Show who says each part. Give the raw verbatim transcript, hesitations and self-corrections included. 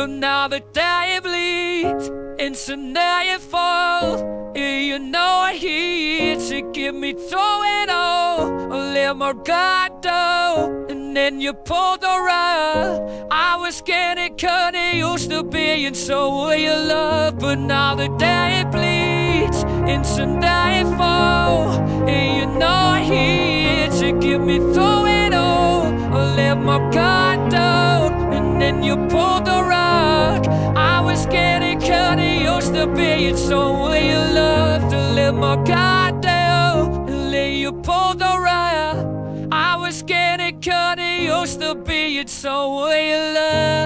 Speaker 1: but now the day bleeds into nightfall. You know I'm here to give me to it all. I let my guard down, and then you pulled the rug. I was getting kinda used to being so your love, but now the day bleeds into nightfall. And you know I'm here to give me through it all. I let my guard down, and then you pulled the rug. I was getting kinda used to being so your love, to let my guard down and let you pull the rug. I was getting kinda used to being so your love.